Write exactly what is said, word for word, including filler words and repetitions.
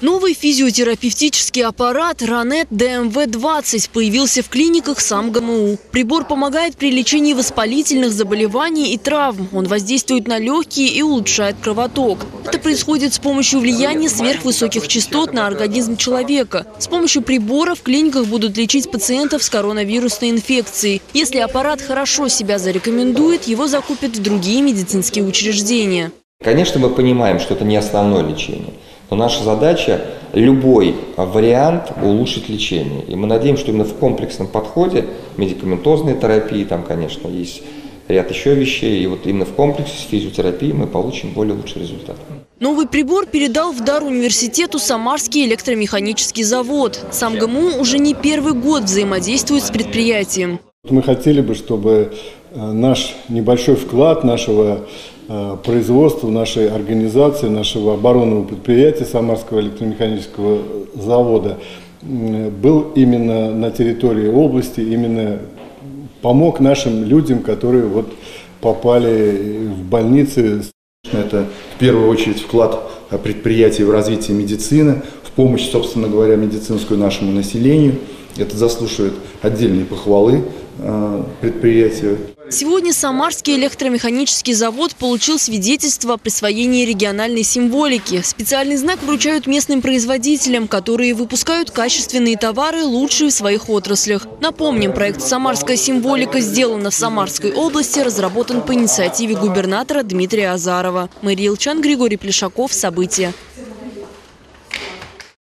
Новый физиотерапевтический аппарат Ранет Д М В двадцать появился в клиниках СамГМУ. Прибор помогает при лечении воспалительных заболеваний и травм. Он воздействует на легкие и улучшает кровоток. Это происходит с помощью влияния сверхвысоких частот на организм человека. С помощью прибора в клиниках будут лечить пациентов с коронавирусной инфекцией. Если аппарат хорошо себя зарекомендует, его закупят в другие медицинские учреждения. Конечно, мы понимаем, что это не основное лечение. Но наша задача – любой вариант улучшить лечение. И мы надеемся, что именно в комплексном подходе, медикаментозной терапии, там, конечно, есть ряд еще вещей, и вот именно в комплексе с физиотерапией мы получим более лучший результат. Новый прибор передал в дар университету Самарский электромеханический завод. СамГМУ уже не первый год взаимодействует с предприятием. Мы хотели бы, чтобы наш небольшой вклад нашего производства, нашей организации, нашего оборонного предприятия Самарского электромеханического завода был именно на территории области, именно помог нашим людям, которые вот попали в больницы. Это в первую очередь вклад предприятия в развитие медицины, в помощь, собственно говоря, медицинскую нашему населению. Это заслуживает отдельной похвалы предприятию. Сегодня Самарский электромеханический завод получил свидетельство о присвоении региональной символики. Специальный знак вручают местным производителям, которые выпускают качественные товары, лучшие в своих отраслях. Напомним, проект «Самарская символика» сделан в Самарской области, разработан по инициативе губернатора Дмитрия Азарова. Мария Илчан, Григорий Плешаков. События.